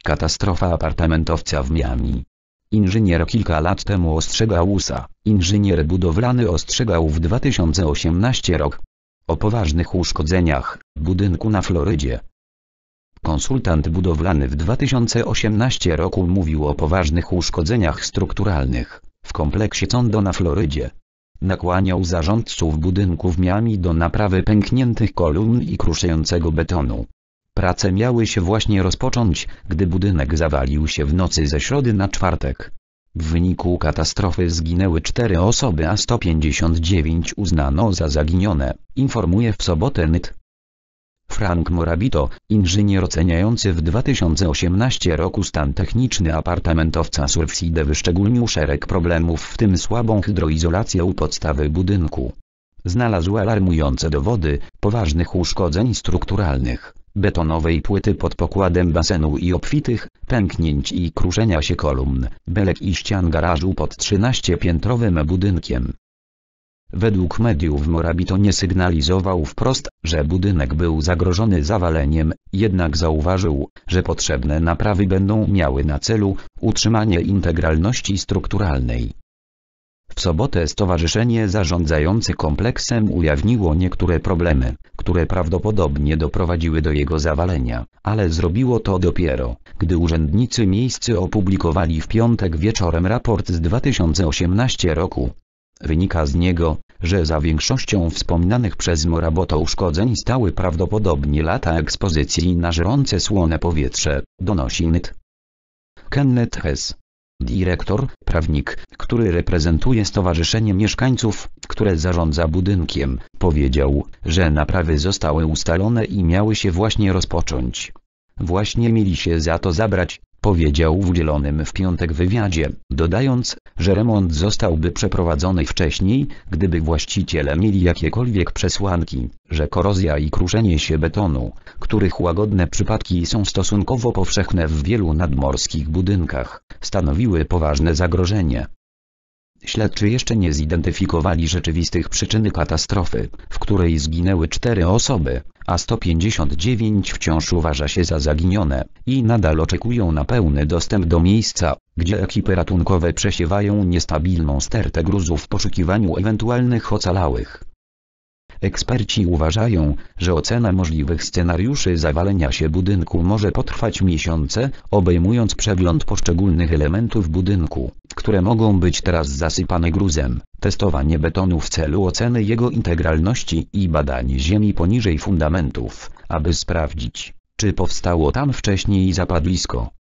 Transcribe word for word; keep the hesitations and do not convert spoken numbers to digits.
Katastrofa apartamentowca w Miami. Inżynier kilka lat temu ostrzegał U S A. Inżynier budowlany ostrzegał w dwa tysiące osiemnastym roku o poważnych uszkodzeniach budynku na Florydzie. Konsultant budowlany w dwa tysiące osiemnastym roku mówił o poważnych uszkodzeniach strukturalnych w kompleksie Condo na Florydzie. Nakłaniał zarządców budynku w Miami do naprawy pękniętych kolumn i kruszącego betonu. Prace miały się właśnie rozpocząć, gdy budynek zawalił się w nocy ze środy na czwartek. W wyniku katastrofy zginęły cztery osoby, a sto pięćdziesiąt dziewięć uznano za zaginione, informuje w sobotę N Y T. Frank Morabito, inżynier oceniający w dwa tysiące osiemnastym roku stan techniczny apartamentowca Surfside, wyszczególnił szereg problemów, w tym słabą hydroizolację u podstawy budynku. Znalazł alarmujące dowody poważnych uszkodzeń strukturalnych, betonowej płyty pod pokładem basenu i obfitych pęknięć i kruszenia się kolumn, belek i ścian garażu pod trzynastopiętrowym budynkiem. Według mediów Morabito nie sygnalizował wprost, że budynek był zagrożony zawaleniem, jednak zauważył, że potrzebne naprawy będą miały na celu utrzymanie integralności strukturalnej. W sobotę stowarzyszenie zarządzające kompleksem ujawniło niektóre problemy, które prawdopodobnie doprowadziły do jego zawalenia, ale zrobiło to dopiero, gdy urzędnicy miejscy opublikowali w piątek wieczorem raport z dwa tysiące osiemnastego roku. Wynika z niego, że za większością wspomnianych przez Morabito uszkodzeń stały prawdopodobnie lata ekspozycji na żrące słone powietrze, donosi N Y T. Kenneth Hess, dyrektor, prawnik, który reprezentuje Stowarzyszenie Mieszkańców, które zarządza budynkiem, powiedział, że naprawy zostały ustalone i miały się właśnie rozpocząć. Właśnie mieli się za to zabrać, powiedział w udzielonym w piątek wywiadzie, dodając, że remont zostałby przeprowadzony wcześniej, gdyby właściciele mieli jakiekolwiek przesłanki, że korozja i kruszenie się betonu, których łagodne przypadki są stosunkowo powszechne w wielu nadmorskich budynkach, stanowiły poważne zagrożenie. Śledczy jeszcze nie zidentyfikowali rzeczywistych przyczyn katastrofy, w której zginęły cztery osoby, a sto pięćdziesiąt dziewięć wciąż uważa się za zaginione, i nadal oczekują na pełny dostęp do miejsca, gdzie ekipy ratunkowe przesiewają niestabilną stertę gruzu w poszukiwaniu ewentualnych ocalałych. Eksperci uważają, że ocena możliwych scenariuszy zawalenia się budynku może potrwać miesiące, obejmując przegląd poszczególnych elementów budynku, które mogą być teraz zasypane gruzem, testowanie betonu w celu oceny jego integralności i badanie ziemi poniżej fundamentów, aby sprawdzić, czy powstało tam wcześniej zapadlisko.